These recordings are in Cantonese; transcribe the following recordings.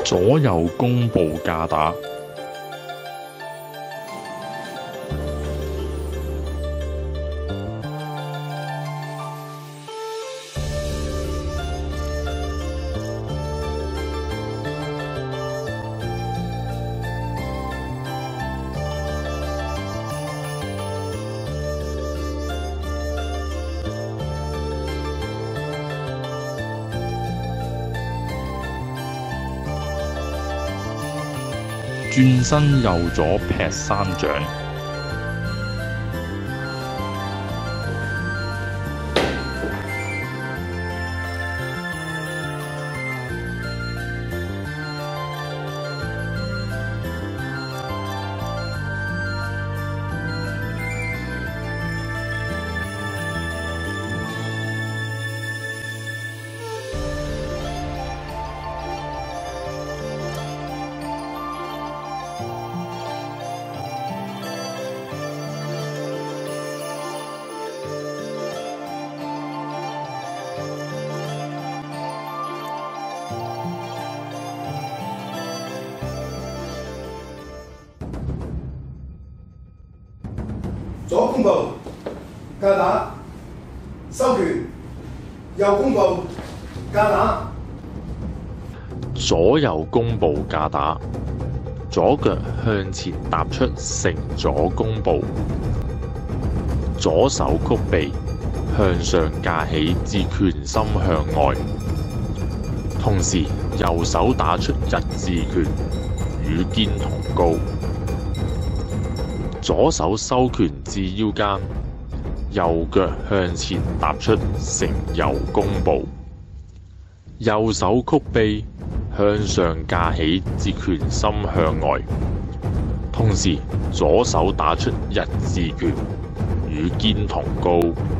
左右弓步架打。轉身右左劈三掌。 左弓步架打，收拳；右弓步架打。 左右弓步架打，左腳向前踏出成左弓步，左手曲臂向上架起至拳心向外，同時右手打出日字拳，與肩同高。左手收拳至腰間，右腳向前踏出成右弓步，右手曲臂向上架起至拳心向外，同時左手打出日字拳，與肩同高。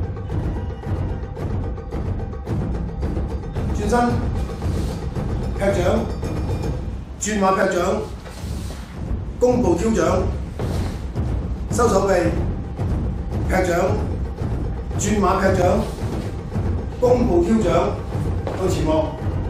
轉身劈掌，轉馬劈掌，弓步挑掌。收手臂，劈掌，轉馬劈掌，弓步挑掌，向前望。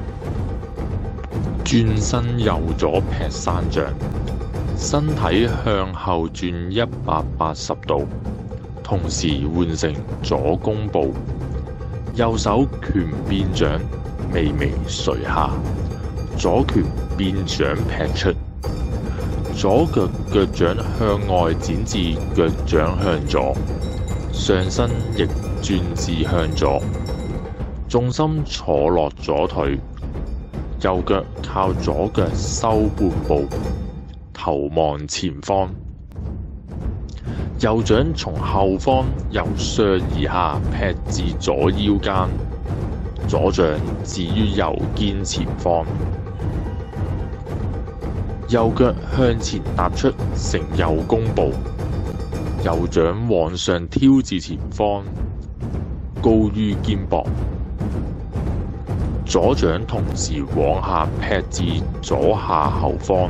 轉身右左劈三掌，身體向後轉180度，同時換成左弓步，右手拳變掌，微微垂下，左拳變掌劈出。左腳腳掌向外展至腳掌向左，上身亦轉至向左，重心坐落左腿，右腳靠左腳收半步，頭望前方，右掌從後方由上而下劈至左腰間，左掌置於右肩前方。右腳向前踏出成右弓步，右掌往上挑至前方，高於肩膊，左掌同時往下劈至左下後方，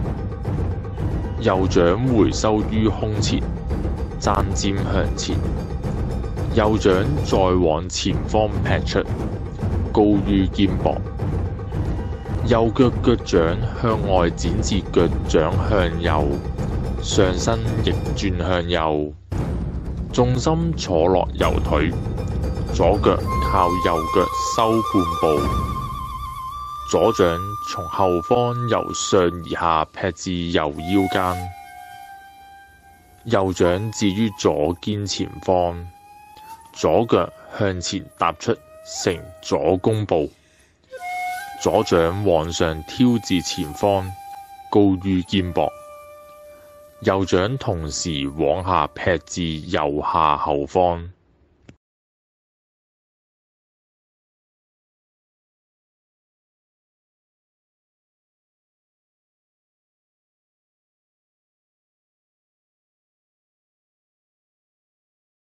右掌回收於胸前，踭尖向前，右掌再往前方劈出，高於肩膊。右腳腳掌向外展至腳掌向右，上身亦轉向右，重心坐落右腿，左腳靠右腳收半步，左掌從後方由上而下劈至右腰間，右掌置於左肩前方，左腳向前踏出成左弓步，左掌往上挑至前方，高於肩膊，右掌同時往下劈至右下後方。